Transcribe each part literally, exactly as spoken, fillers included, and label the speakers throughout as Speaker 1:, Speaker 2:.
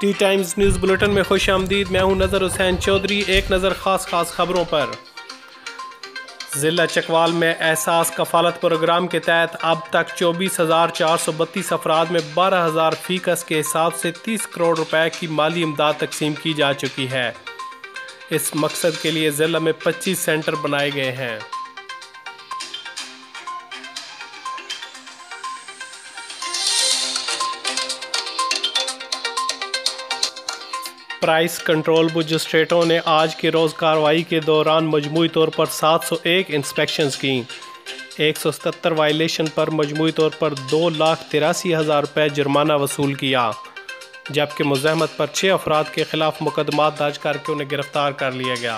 Speaker 1: T Times news bulletin میں خوش آمدید. میں ہوں نظر حسین چودھری. ایک نظر خاص خاص خبروں پر. ضلع چکوال میں احساس کفالت پروگرام کے تحت اب تک چوبیس ہزار چار سو بتیس افراد میں بارہ ہزار فیکس کے حساب سے تیس کروڑ روپے کی مالی امداد تقسیم کی جا چکی ہے. اس مقصد کے لیے ضلع میں پچیس سینٹر بنائے گئے ہیں. پرائس کنٹرول مجسٹریٹوں نے آج کے روز کارروائی کے دوران مجموعی طور پر سات سو ایک انسپیکشنز کیں. ایک سو ستر وائلیشن پر مجموعی طور پر دو لاکھ تراسی ہزار روپے جرمانہ وصول کیا، جبکہ مزاحمت پر چھ افراد کے خلاف مقدمات درج کر کے انہیں گرفتار کر لیا گیا.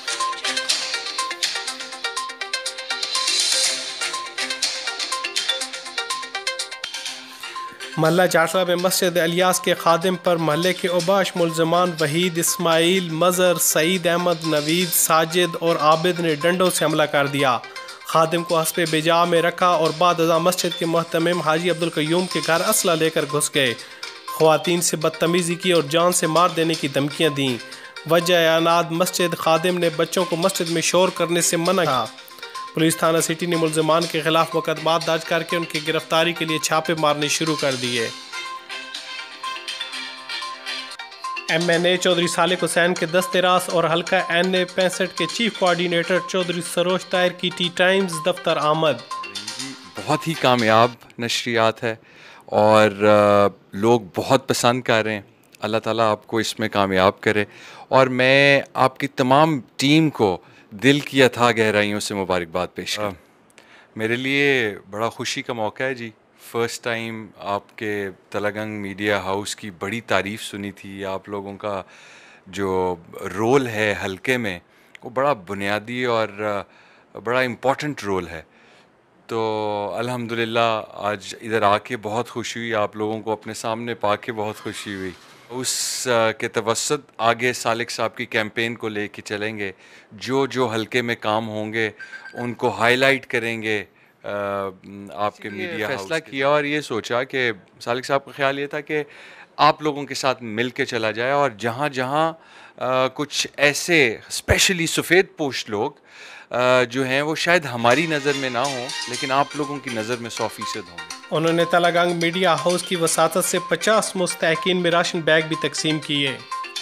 Speaker 1: محلہ چارسا میں مسجد الیاس کے خادم پر محلے کے اوباش ملزمان وحید، اسماعیل، مظہر، سعید احمد، نوید، ساجد اور عابد نے ڈنڈوں سے حملہ کر دیا. خادم کو حسب بجا میں رکھا اور بعد ازاں مسجد کے محتمم حاجی عبدالقیوم کے گھر اسلحہ لے کر گھس گئے. خواتین سے بدتمیزی کی اور جان سے مار دینے کی دھمکیاں دیں. وجہ اعناد مسجد خادم نے بچوں کو مسجد میں شور کرنے سے منع کیا. پولیس تھانہ سٹی نے ملزمان کے خلاف مقدمات درج کر کے ان کی گرفتاری کے لیے چھاپے مارنے شروع کر دیے. M N A Chaudhry Saleh Hussain کے دست راست اور حلقہ این اے پینسٹھ کے چیف کوارڈینیٹر چودھری سروج طاہر کی ٹی ٹائمز دفتر آمد.
Speaker 2: بہت ہی کامیاب نشریات ہے اور لوگ بہت پسند کر رہے ہیں. اللہ تعالیٰ آپ کو اس میں کامیاب کرے اور میں آپ کی تمام ٹیم کو دل کی اتھاہ گہرائیوں سے مبارکباد پیش کروں. میرے لیے بڑا خوشی کا موقع ہے جی. فرسٹ ٹائم آپ کے تلگنگ میڈیا ہاؤس کی بڑی تعریف سنی تھی. آپ لوگوں کا جو رول ہے حلقے میں وہ بڑا بنیادی اور بڑا امپورٹنٹ رول ہے. تو الحمدللہ آج ادھر آ کے بہت خوشی ہوئی. آپ لوگوں کو اپنے سامنے پا کے بہت خوشی ہوئی. اس کے توسط آگے سالک صاحب کی کیمپین کو لے کے چلیں گے. جو جو حلقے میں کام ہوں گے ان کو ہائی لائٹ کریں گے. آپ کے میڈیا فیصلہ کیا اور یہ سوچا کہ سالک صاحب کا خیال یہ تھا کہ آپ لوگوں کے ساتھ مل کے چلا جائے اور جہاں جہاں کچھ ایسے اسپیشلی سفید پوش لوگ جو ہیں وہ شاید ہماری نظر میں نہ ہوں لیکن آپ لوگوں کی نظر میں سو فیصد ہوں گے.
Speaker 1: انہوں نے تلگنگ میڈیا ہاؤس کی وساطت سے پچاس مستحقین میں راشن بیگ بھی تقسیم کیے.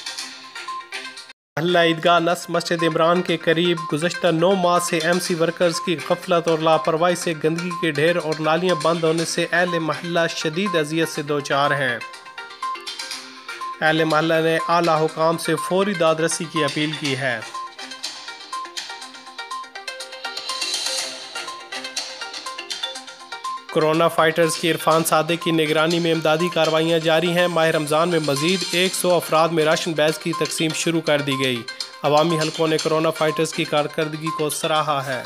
Speaker 1: محلہ عیدگاہ نص مسجد عمران کے قریب گزشتہ نو ماہ سے ایم سی ورکرز کی غفلت اور لاپرواہی سے گندگی کے ڈھیر اور نالیاں بند ہونے سے اہل محلہ شدید اذیت سے دوچار ہیں. اہل محلہ نے اعلیٰ حکام سے فوری داد رسی کی اپیل کی ہے. کورونا فائٹرز کی عرفان صادق کی نگرانی میں امدادی کارروائیاں جاری ہیں. ماہ رمضان میں مزید ایک سو افراد میں راشن بیگز کی تقسیم شروع کر دی گئی. عوامی حلقوں نے کورونا فائٹرز کی کارکردگی کو سراہا ہے.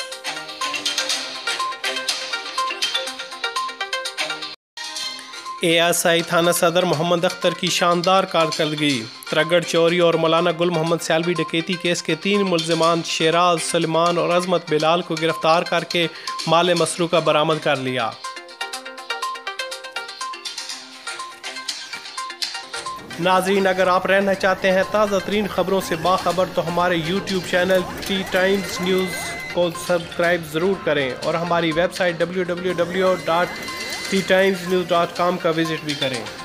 Speaker 1: اے ایس آئی تھانہ صدر محمد اختر کی شاندار کارکردگی. ترگڑ چوری اور مولانا گل محمد سیالوی ڈکیتی کیس کے تین ملزمان شیراز، سلمان اور عظمت بلال کو گرفتار کر کے مال مسروقہ برآمد کر لیا. ناظرین، اگر آپ رہنا چاہتے ہیں تازہ ترین خبروں سے باخبر تو ہمارے YouTube channel T Times news کو سبسکرائب ضرور کریں اور ہماری website W W W dot T Times news dot com کا وزٹ بھی کریں.